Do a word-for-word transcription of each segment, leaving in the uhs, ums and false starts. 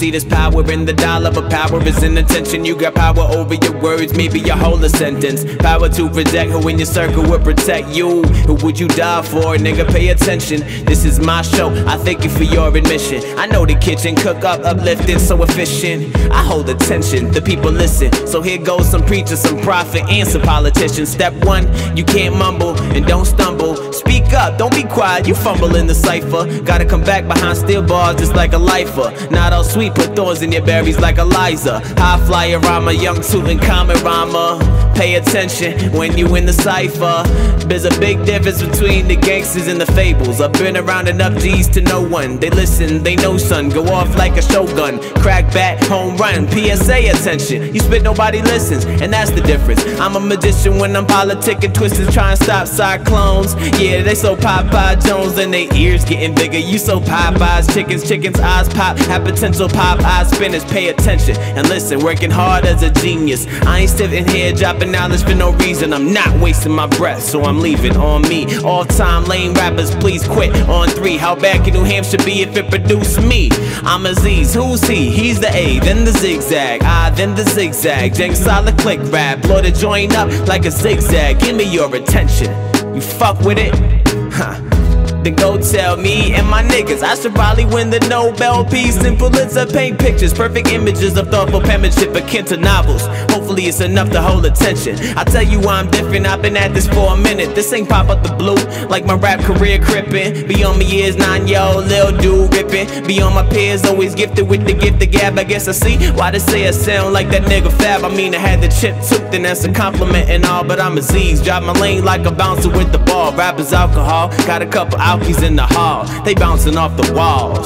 see there's power in the dollar, but power is in attention. You got power over your words, maybe your whole sentence. Power to protect who in your circle will protect you. Who would you die for? Nigga, pay attention. This is my show, I thank you for your admission. I know the kitchen, cook up, uplifting, so efficient. I hold attention, the people listen. So here goes some preachers, some prophet, and some politicians. Step one, you can't mumble and don't stumble. Speak up, don't be quiet, you fumble in the cipher. Gotta come back behind steel bars just like a lifer. Not all sweet, put thorns in your berries like Eliza. High flyer rhymer, young tootin' common rhymer. Pay attention when you in the cipher. There's a big difference between the gangsters and the fables. I've been around enough G's to know one. They listen, they know son, go off like a shogun. Crack back, home run, P S A attention. You spit, nobody listens, and that's the difference. I'm a magician when I'm politicking, twisting, trying to stop cyclones. Yeah, they so Popeye Jones and they ears getting bigger. You so Popeyes, chickens, chickens, eyes pop. Have potential pop eyes, spinners, pay attention. And listen, working hard as a genius. I ain't sitting here dropping knowledge for no reason. I'm not wasting my breath, so I'm leaving on me. All-time lame rappers, please quit on three. How bad can New Hampshire be if it produced me? I'm Aziz, who's he? He's the A, then the zigzag, I, then the zigzag. Jank solid click rap, blow the joint up like a zigzag. Give me your attention. You fuck with it? Huh. Then go tell me and my niggas I should probably win the Nobel Peace and Pulitzer. Paint pictures, perfect images of thoughtful penmanship akin to novels. Hopefully it's enough to hold attention. I tell you why I'm different, I've been at this for a minute. This ain't pop out the blue, like my rap career crippin'. Beyond me years, nine-year-old lil dude rippin'. Beyond my peers, always gifted with the gift of gab. I guess I see why they say I sound like that nigga Fab. I mean I had the chip took, then that's a compliment and all. But I'm Aziz, drive my lane like a bouncer with the ball. Rappers alcohol, got a couple alkies in the hall, they bouncing off the walls.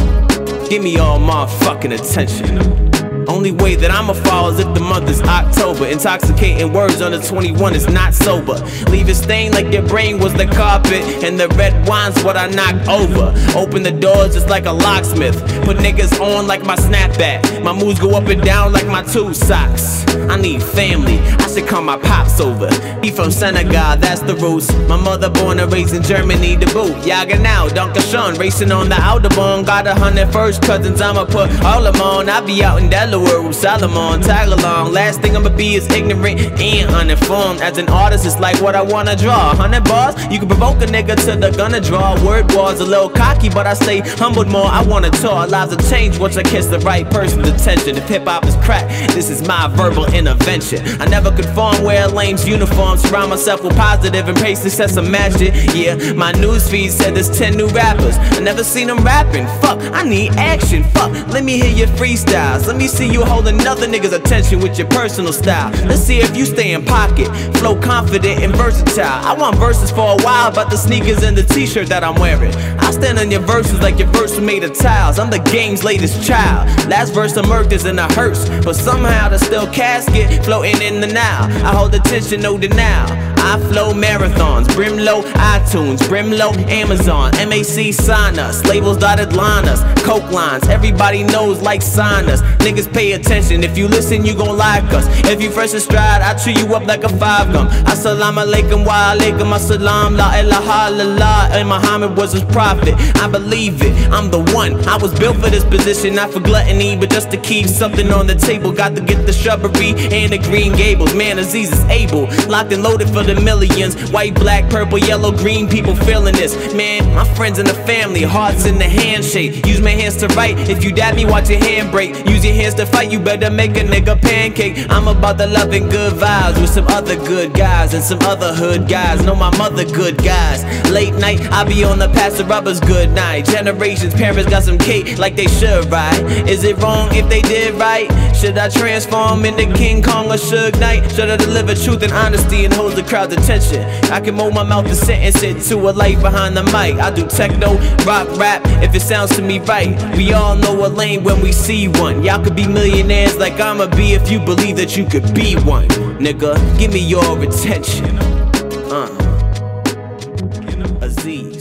Give me all my fucking attention. Only way that I'ma fall is if the month is October. Intoxicating words on the twenty-one is not sober. Leave it stained like your brain was the carpet, and the red wine's what I knocked over. Open the doors just like a locksmith. Put niggas on like my snapback. My moves go up and down like my two socks. I need family, I should call my pops over. He from Senegal, that's the roots. My mother born and raised in Germany to boot. Yaga now, Dunkashun, racing on the Autobahn. Got a hundred first cousins, I'ma put all them on. I be out in Delaware with Solomon, tag along. Last thing I'ma be is ignorant and uninformed. As an artist, it's like what I wanna draw. Hundred bars, you can provoke a nigga to the gonna draw. Word wars a little cocky, but I stay humbled more. I wanna talk, lives will change once I catch the right person's attention. If hip-hop is crack, this is my verbal intervention. I never conform, wear lame's uniform. Surround myself with positive and pray success and match it. Yeah, my newsfeed said there's ten new rappers. I never seen them rapping. Fuck, I need action. Fuck, let me hear your freestyles. Let me see you hold another nigga's attention with your personal style. Let's see if you stay in pocket, flow confident and versatile. I want verses for a while about the sneakers and the t-shirt that I'm wearing. I stand on your verses like your verse was made of tiles. I'm the game's latest child. Last verse of murk is in a hearse, but somehow there's still casket floating in the now. I hold attention, no denial. I flow marathons, brim low, iTunes, brim low, Amazon, M A C sign us, labels dotted line us, coke lines, everybody knows like sign us. Niggas pay attention, if you listen you gon' like us. If you fresh astride, I chew you up like a five gum. Assalamu alaikum wa alaikum assalam, la ilaha illallah, and Muhammad was his prophet. I believe it, I'm the one. I was built for this position, not for gluttony, but just to keep something on the table. Got to get the shrubbery and the green gables. Man, Aziz is able, locked and loaded for the millions. White, black, purple, yellow, green, people feeling this. Man, my friends and the family, hearts in the handshake. Use my hands to write, if you dab me, watch your hand break. Use your hands to fight, you better make a nigga pancake. I'm about the love and good vibes with some other good guys and some other hood guys. Know my mother good guys. Late night, I be on the pass the rubbers good night. Generations, parents got some cake like they should, right? Is it wrong if they did right? Should I transform into King Kong or Suge Knight? Should I deliver truth and honesty and hold the crowd's attention? I can mold my mouth and sentence it to a light behind the mic. I do techno, rock, rap, if it sounds to me right. We all know a lane when we see one. Y'all could be millionaires like I'ma be if you believe that you could be one. Nigga, give me your attention. Uh, Aziz.